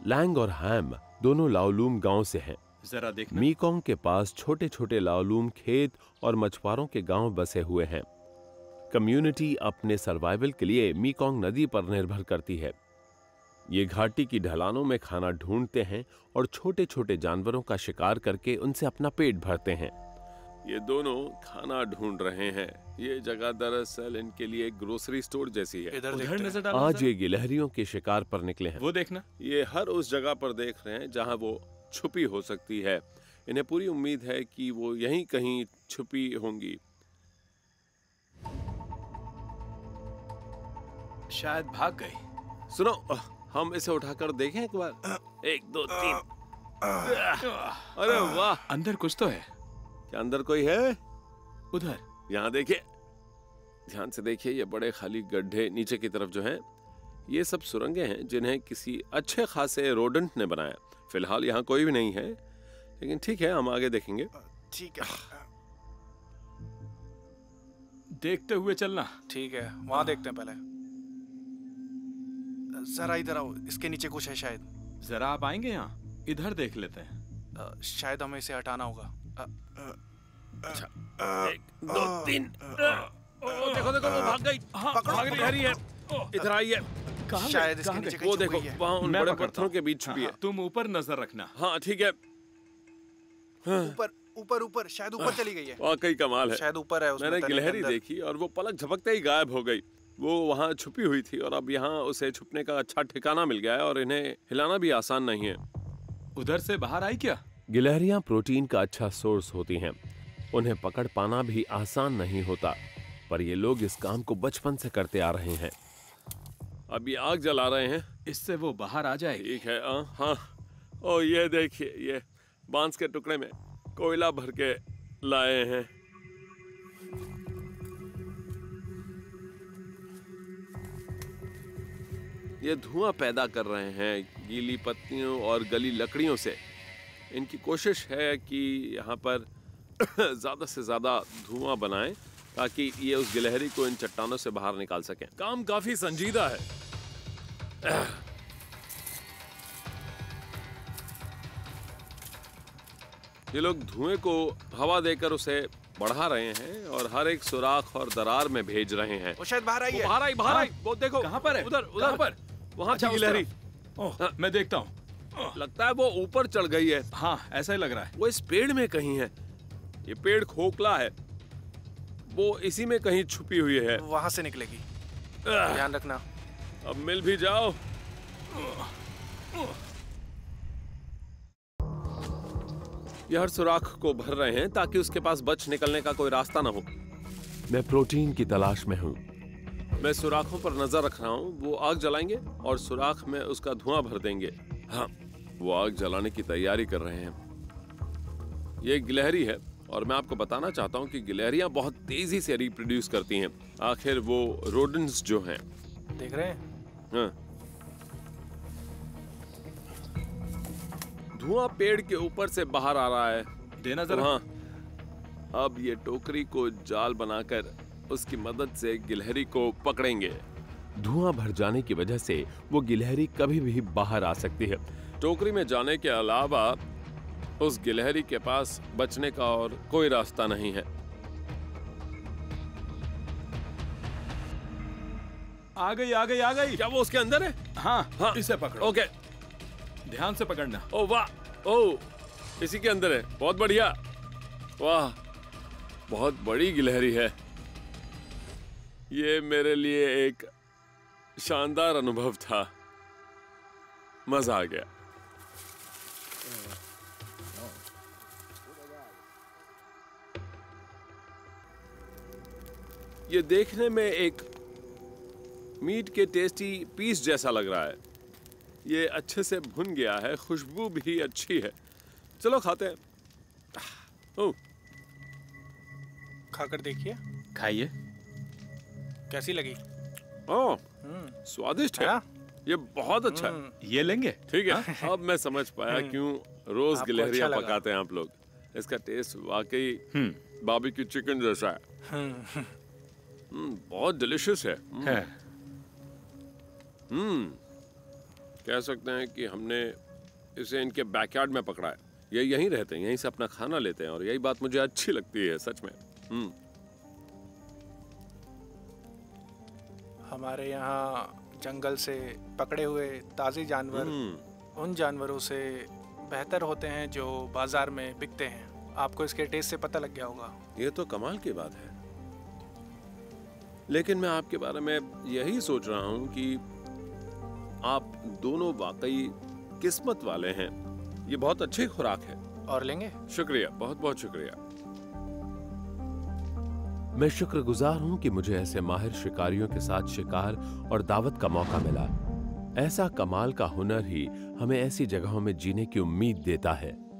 Lang और हैम दोनों लाओलूम गांव से हैं। जरा देखना। मीकोंग के पास छोटे छोटे लाओलूम खेत और मछुआरों के गांव बसे हुए हैं। कम्युनिटी अपने सर्वाइवल के लिए मीकोंग नदी पर निर्भर करती है। ये घाटी की ढलानों में खाना ढूंढते हैं और छोटे छोटे जानवरों का शिकार करके उनसे अपना पेट भरते हैं। ये दोनों खाना ढूंढ रहे हैं। ये जगह दरअसल इनके लिए एक ग्रोसरी स्टोर जैसी है। इधर नजर डालो। आज ये गिलहरियों के शिकार पर निकले हैं। वो देखना। ये हर उस जगह पर देख रहे हैं जहां वो छुपी हो सकती है। इन्हें पूरी उम्मीद है कि वो यहीं कहीं छुपी होंगी। शायद भाग गई। सुनो, हम इसे उठाकर देखें एक बार। 1 2 3। अरे वाह, अंदर कुछ तो है। क्या अंदर कोई है? उधर, यहाँ देखिए, ध्यान से देखिए। ये बड़े खाली गड्ढे नीचे की तरफ जो हैं, ये सब सुरंगें हैं जिन्हें किसी अच्छे खासे रोडेंट ने बनाया। फिलहाल यहाँ कोई भी नहीं है, लेकिन ठीक है, हम आगे देखेंगे। ठीक है, देखते हुए चलना। ठीक है, वहां देखते हैं पहले। जरा इधर आओ, इसके नीचे कुछ है शायद। जरा आप आएंगे यहाँ? इधर देख लेते हैं। शायद हमें इसे हटाना होगा। अच्छा, 1 2 3। देखो देखो, वो भाग गई। भाग रही है। इधर आई है। शायद इसके नीचे कहीं वो छुप देखो, गई है। वहाँ उन बड़े पत्थरों के बीच छुपी है। तुम ऊपर नजर रखना। हाँ ठीक है। ऊपर ऊपर ऊपर, शायद ऊपर चली गई है। वाकई कमाल है। शायद ऊपर है। मैंने गिलहरी देखी और वो पलक झपकते ही गायब हो गई। वो वहाँ छुपी हुई थी और अब यहाँ उसे छुपने का अच्छा ठिकाना मिल गया है और इन्हें हिलाना भी आसान नहीं है। उधर से बाहर आई क्या? गिलहरियां प्रोटीन का अच्छा सोर्स होती हैं। उन्हें पकड़ पाना भी आसान नहीं होता, पर ये लोग इस काम को बचपन से करते आ रहे हैं। अब ये आग जला रहे हैं। इससे वो बाहर आ जाएगी। ठीक है। हाँ। ओ ये देखिए, ये बांस के टुकड़े में कोयला भर के लाए हैं। ये धुआं पैदा कर रहे हैं गीली पत्तियों और गली लकड़ियों से। इनकी कोशिश है कि यहाँ पर ज्यादा से ज्यादा धुआं बनाएं ताकि ये उस गिलहरी को इन चट्टानों से बाहर निकाल सकें। काम काफी संजीदा है। ये लोग धुएं को हवा देकर उसे बढ़ा रहे हैं और हर एक सुराख और दरार में भेज रहे हैं। वो शायद बाहर आई है। बाहर आई। वो देखो। कहाँ पर है? उधर उधर पर। वहाँ अच्छा, की गिलहरी। मैं देखता हूँ। लगता है वो ऊपर चढ़ गई है। हाँ, ऐसा ही लग रहा है। वो इस पेड़ में कहीं है। ये पेड़ खोखला है, वो इसी में कहीं छुपी हुई है। वहां से निकलेगी, ध्यान रखना। अब मिल भी जाओ। ये हर सुराख को भर रहे हैं ताकि उसके पास बच निकलने का कोई रास्ता ना हो। मैं प्रोटीन की तलाश में हूँ। मैं सुराखों पर नजर रख रहा हूँ। वो आग जलाएंगे और सुराख में उसका धुआं भर देंगे। हाँ, वो आग जलाने की तैयारी कर रहे हैं। ये एक गिलहरी है और मैं आपको बताना चाहता हूँ कि गिलहरियां बहुत तेजी से रिप्रोड्यूस करती हैं। आखिर वो रोडेंट्स जो हैं। देख रहे हैं? हाँ। धुआं पेड़ के ऊपर से बाहर आ रहा है। देना जरा। हाँ। अब ये टोकरी को जाल बनाकर उसकी मदद से गिलहरी को पकड़ेंगे। धुआं भर जाने की वजह से वो गिलहरी कभी भी बाहर आ सकती है। टोकरी में जाने के अलावा उस गिलहरी के पास बचने का और कोई रास्ता नहीं है। आ गई आ गई आ गई। क्या वो उसके अंदर है? हाँ हाँ, इसे पकड़ो। ओके, ध्यान से पकड़ना। ओ वाह, ओ इसी के अंदर है। बहुत बढ़िया। वाह, बहुत बड़ी गिलहरी है। ये मेरे लिए एक शानदार अनुभव था। मजा आ गया। ये देखने में एक मीट के टेस्टी पीस जैसा लग रहा है। ये अच्छे से भुन गया है, खुशबू भी अच्छी है। चलो खाते हैं। ओह, खाकर देखिए। खाइए। कैसी लगी? ओह, स्वादिष्ट है। ये बहुत अच्छा है। ये लेंगे? ठीक है। अब मैं समझ पाया क्यों रोज आपको गिलहरियां अच्छा लगा। पकाते हैं आप लोग। इसका टेस्ट वाकई बारबेक्यू चिकन जैसा है। बहुत डिलिशियस है। कह सकते हैं कि हमने इसे इनके बैकयार्ड में पकड़ा है। ये यहीं रहते हैं, यहीं से अपना खाना लेते हैं और यही बात मुझे अच्छी लगती है सच में। हमारे यहाँ जंगल से पकड़े हुए ताज़े जानवर उन जानवरों से बेहतर होते हैं जो बाजार में बिकते हैं। आपको इसके टेस्ट से पता लग गया होगा। ये तो कमाल की बात है। लेकिन मैं आपके बारे में यही सोच रहा हूं कि आप दोनों वाकई किस्मत वाले हैं। ये बहुत अच्छी खुराक है। और लेंगे? शुक्रिया, बहुत बहुत शुक्रिया। मैं शुक्रगुजार हूं कि मुझे ऐसे माहिर शिकारियों के साथ शिकार और दावत का मौका मिला। ऐसा कमाल का हुनर ही हमें ऐसी जगहों में जीने की उम्मीद देता है।